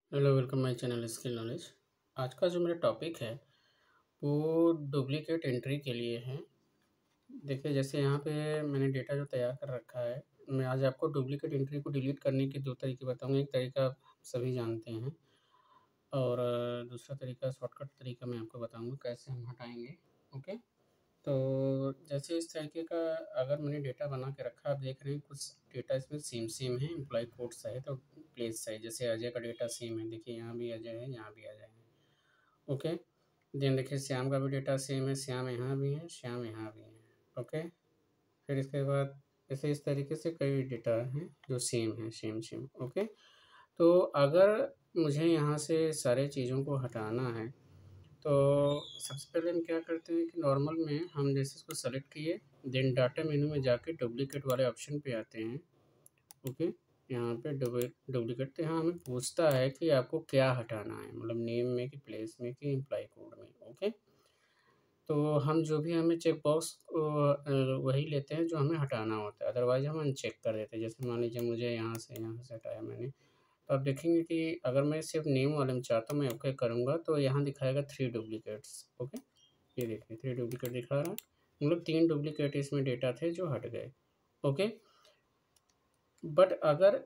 Hello, welcome my channel skill knowledge. आज का जो मेरा टॉपिक है वो डुप्लीकेट एंट्री के लिए है। देखिए, जैसे यहाँ पे मैंने डेटा जो तैयार कर रखा है, मैं आज आपको डुप्लीकेट एंट्री को डिलीट करने के 2 तरीके बताऊँगा। एक तरीका आप सभी जानते हैं और दूसरा तरीका शॉर्टकट तरीका मैं आपको बताऊँगा कैसे हम हटाएँगे। ओके? तो जैसे इस तरीके का अगर मैंने डेटा बना के रखा, आप देख रहे हैं कुछ डेटा इसमें सेम है, एम्प्लॉय कोड सहित और प्लेस सहित। जैसे अजय का डेटा सेम है, देखिए यहाँ भी अजय है, यहाँ भी अजय है। ओके, देन देखिए श्याम का भी डेटा सेम है, श्याम यहाँ भी है, श्याम यहाँ भी है। ओके, फिर इसके बाद ऐसे इस तरीके से कई डेटा हैं जो सेम है, सेम। ओके, तो अगर मुझे यहाँ से सारे चीज़ों को हटाना है तो सबसे पहले हम क्या करते हैं कि नॉर्मल में हम जैसे इसको सेलेक्ट किए, देन डाटा मेनू में जाके डुप्लीकेट वाले ऑप्शन पे आते हैं। ओके, यहाँ पे डुप्लीकेट तो यहाँ हमें पूछता है कि आपको क्या हटाना है, मतलब नेम में कि प्लेस में कि एम्प्लॉय कोड में। ओके, तो हम जो भी हमें चेक बॉक्स वही लेते हैं जो हमें हटाना होता है, अदरवाइज हम अनचेक कर देते हैं। जैसे मान लीजिए मुझे यहाँ से हटाया मैंने, तो आप देखेंगे कि अगर मैं सिर्फ नेम वाले में चाहता हूँ, मैं ओके करूँगा तो यहाँ दिखाएगा 3 डुप्लीकेट्स। ओके, ये देखिए 3 डुप्लीकेट दिखा रहा है, मतलब 3 डुप्लीकेट इसमें डेटा थे जो हट गए। ओके, बट अगर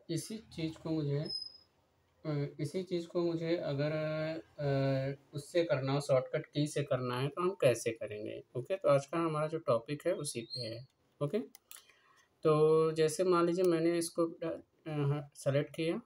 इसी चीज़ को मुझे अगर उससे करना हो, शॉर्टकट की से करना है, तो हम कैसे करेंगे। ओके, तो आज का हमारा जो टॉपिक है उसी पे है। ओके, तो जैसे मान लीजिए मैंने इसको सेलेक्ट किया।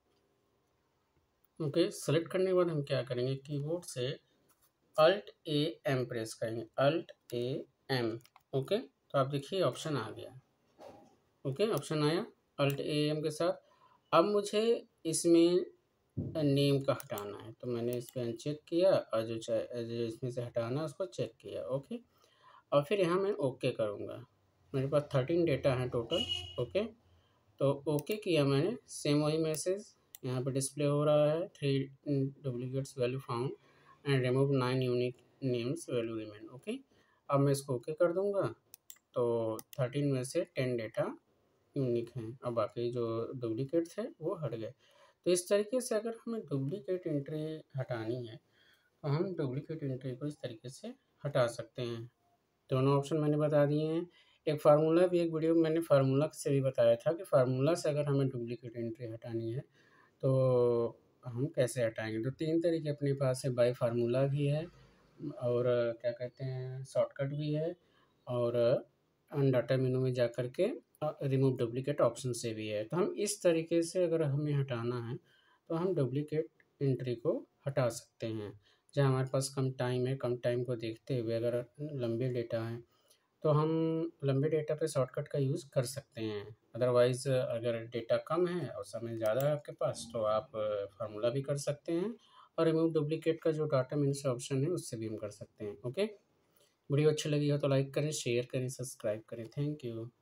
ओके, सेलेक्ट करने के बाद हम क्या करेंगे, कीबोर्ड से अल्ट ए एम प्रेस करेंगे, अल्ट ए एम। ओके, तो आप देखिए ऑप्शन आ गया। ओके, ऑप्शन आया अल्ट ए एम के साथ। अब मुझे इसमें नेम का हटाना है, तो मैंने इस पर अनचेक किया और जो इसमें से हटाना है उसको चेक किया। ओके, और फिर यहाँ मैं ओके करूँगा। मेरे पास 13 डेटा है टोटल। ओके, तो ओके किया मैंने, सेम वही मैसेज यहाँ पे डिस्प्ले हो रहा है, 3 duplicates value found and remove 9 unique names value remain. Okay, अब मैं इसको ओके कर दूँगा, तो 13 में से 10 डेटा यूनिक हैं और बाकी जो डुप्लीकेट थे वो हट गए। तो इस तरीके से अगर हमें डुप्लीकेट एंट्री हटानी है तो हम डुप्लीकेट एंट्री को इस तरीके से हटा सकते हैं। दोनों ऑप्शन मैंने बता दिए हैं। एक फार्मूला भी, एक वीडियो में मैंने फार्मूला से भी बताया था कि फार्मूला से अगर हमें डुप्लीकेट एंट्री हटानी है तो हम कैसे हटाएंगे। तो 3 तरीके अपने पास है, बाय फार्मूला भी है और क्या कहते हैं शॉर्टकट भी है, और डाटा मेनू में जा कर के रिमूव डुप्लीकेट ऑप्शन से भी है। तो हम इस तरीके से अगर हमें हटाना है तो हम डुप्लीकेट एंट्री को हटा सकते हैं। जहाँ हमारे पास कम टाइम है, कम टाइम को देखते हुए अगर लंबे डेटा हैं तो हम लंबे डेटा पे शॉर्टकट का यूज़ कर सकते हैं। अदरवाइज़ अगर डेटा कम है और समय ज़्यादा है आपके पास तो आप फार्मूला भी कर सकते हैं और रिमूव डुप्लीकेट का जो डाटा मेनू से ऑप्शन है उससे भी हम कर सकते हैं। ओके, वीडियो अच्छी लगी हो तो लाइक करें, शेयर करें, सब्सक्राइब करें। Thank you.